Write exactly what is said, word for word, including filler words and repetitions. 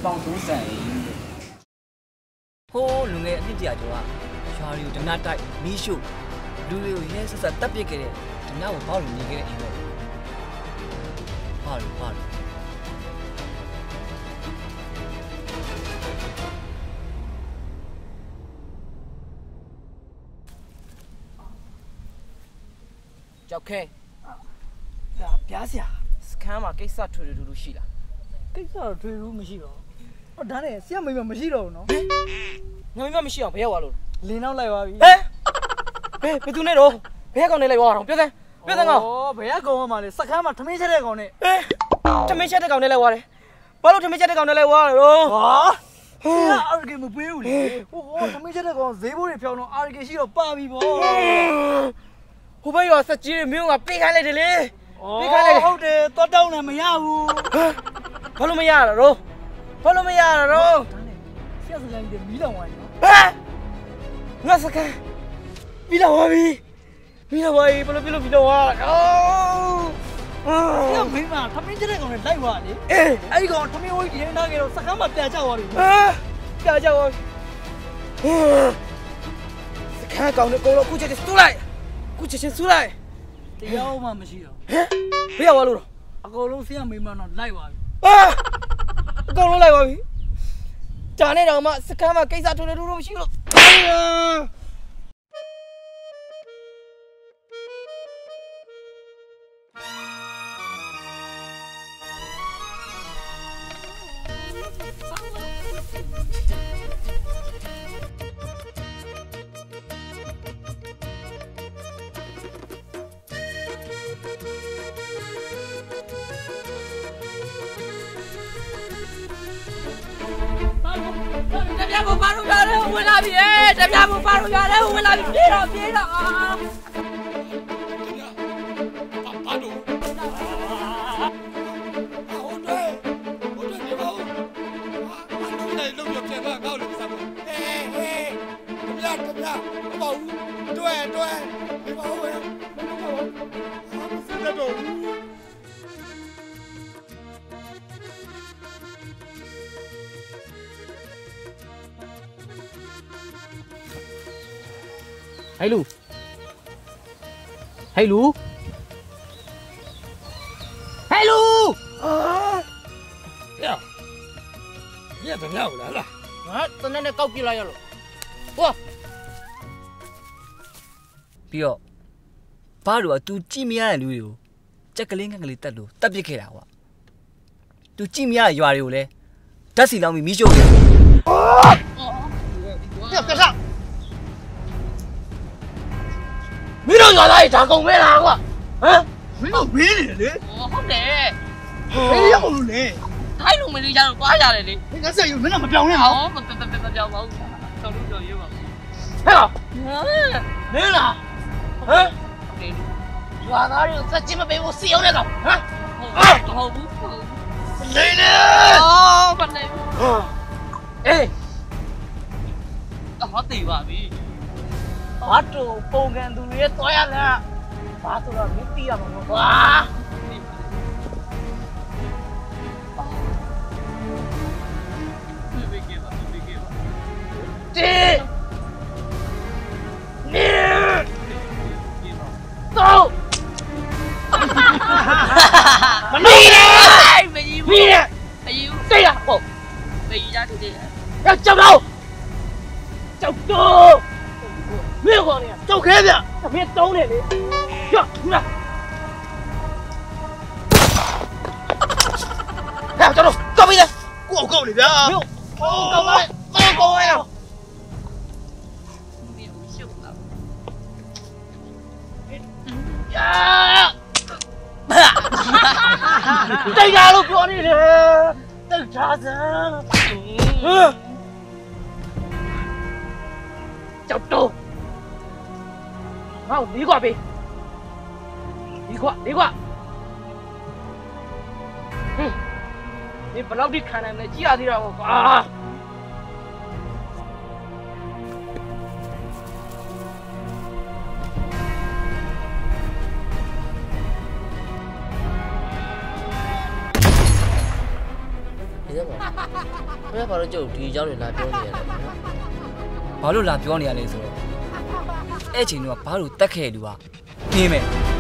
ပေါင်တိုးဆန်ဟိုးလူငယ်အနှစ်တရာကျော်ကရွာရီကိုဓနာတိုက်မီးရှို့လူတွေကိုရဲဆက်ဆက်တပ်ပစ်ခဲ့တဲ့ဓနာကိုဘောက်လို့နေခဲ့တဲ့အိမ်ပေါ့ဘာလို့ဘာလို့ကြောက်ခဲဒါပြားစရာစခန်းမှာကိစ္စထွေထူးထူးရှိလားကိစ္စတော့ထွေထူးမရှိတော့ဟောဒါနဲ့ဆရာမိမမရှိတော့ဘူးနော်ငါမိမမရှိအောင်ဘယ်ရောက်သွားလို့လင်းနောက်လိုက်သွားပြီဟဲ့ဘယ်ဘယ်သူနဲ့တော့ဘယ်ကောင်နဲ့လိုက်သွားတော့ပြောစမ်းပြောစမ်းကောင်ဩဘယ်ကောင်မှမလဲစခန်းမှာထမင်းချက်တဲ့ကောင်နဲ့ဟဲ့ထမင်းချက်တဲ့ကောင်နဲ့လိုက်သွားတယ်ဘာလို့ထမင်းချက်တဲ့ကောင်နဲ့လိုက်သွားလဲတော့ဟာအာရကေမပေးဘူးလေဟိုဟိုထမင်းချက်တဲ့ကောင်ဈေးဘိုးတွေဖြောင်းတော့အာရကေရှိတော့ပါပြီဗောဟိုဘက်ရောစက်ကြီးတွေမျိုးကပေးခိုင်းလိုက်တယ်လေပေးခိုင်းလိုက်တယ်ဟုတ်တယ်တော့တောင်းလည်းမရဘူးဘာလို့မရတာတော့ဘာလို့မရတာတော့ဆရာစကန်ကြီးမီးလောင်သွားပြီနော်ဟဲ့ငါစကန်မီးလောင်သွားပြီမီးလောင်သွားပြီဘယ်လိုပြလို့မီးလောင်သွားတာဆရာမိမထမင်းချက်တဲ့ကောင်နဲ့လိုက်သွားလေအေးအဲ့ဒီကောင်ထမင်းဝိုးဒီတိုင်းထားခဲ့တော့စကန်မှာပြန်ကျသွားပြီဟဲ့ပြန်ကျသွားပြီစကန်ကောင်နဲ့ကိုတော့ခုချက်ချင်းစူးလိုက်ခုချက်ချင်းစူးလိုက်တရားမှမရှိတော့ဟဲ့ဘယ်ရောက်သွားလို့တော့အကုန်လုံးဆရာမိမတော့လိုက်သွားပြီအာအကုန်လုံးလိုက်သွားပြီဂျာနဲ့တော့မှစကမ်းမှာကိစ္စထိုးတယ်ထိုးလို့မရှိလို့တပြားမပါလို့ရတယ်ဝင်လာပြီတပြားမပါလို့ရတယ်ဝင်လာပြီပြေးတော့ပြေးတော့အာဘာလို့ဟိုတွေ့ဟိုတွေ့နေပါဦးဘာလို့လဲလုံးရပြန်တော့ငါ့ကိုလည်းမစားဘူးဟေးဟေးတပြားတပြားမပါဘူးတွေ့တွေ့ဒီပါဦးမလုပ်တော့ဘူးစတဲ့တော့ဟဲ့လူဟဲ့လူဟဲ့လူအာရရတမြောက်လားလားငါတနေ့နဲ့ကောက်ပြလိုက်ရလို့ဟောပြီးတော့ဘာလို့ तू ကြည့်မရတဲ့လူတွေကိုကြက်ကလေးငက်ကလေးတက်လို့တက်ပစ်ခဲ့တာကွာ तू ကြည့်မရတဲ့ရွာတွေကိုလည်းဓာတ်စီလောင်းပြီးမီးရှို့တယ်ပြပြစမင်းတို့ရွာသားတွေဒါကုန်မဲလားကွာဟမ်မင်းတို့မင်းနေလေဟုတ်တယ်ဘယ်ရောက်လို့လဲထိုင်းလူမလေးရတော့သွားရတယ်လေငါဆက်ယူမင်းကမပြောင်းနဲ့ဟောမပပပမပြောင်းပါဘူးတော်လို့တော်ရေးပါဟဲ့လားမင်းလားဟမ်ရွာသားတွေကိုစက်ချင်းမပေးဘူးစီအောင်နဲ့တော့ဟမ်ဟုတ်ဘူးနေနေအော်ဘာလဲအေးဟောတေးပါပြီဘာတူပုံကန်သူတွေတွားရလားဘာဆိုတော့မသိရမှာမဟုတ်ကွာတေးနေတော့မနေနဲ့မကြီးဘူးမင်းနဲ့အယူစိတ်ရဟုတ်မကြီးရတူတယ်ရကြောက်တော့ကြောက်တော့မင်းကောင်နေကြောက်ခဲဗျမင်းတုံးတယ်လေရဘူးလားဟဲ့ကျွန်တော်ကောက်ပြီလေကိုကောက်လေဗျာမင်းကောက်ကောက်ပါကောက်ကောက်ရအောင်မင်းကိုရှုပ်ပါယာတိတ်ကားလို့ပြောနေတယ်တိတ်ထားစမ်းဟမ်ကြောက်တော့ငါ့ကိုလေးခွပေးလေးခွလေးခွဟင်းဒီဘလောက်ထိခံနိုင်မလဲကြည့်ရသေးတာပေါ့ကွာဒီကဘယ်ဘာလို့ကျုပ်ဒီအကြောင်းတွေလာပြောနေရလဲဘာလို့လာပြောနေရလဲဆိုတော့အဲ့ချိန်ကဘာလို့တက်ခဲ့လူကပြင်းမယ်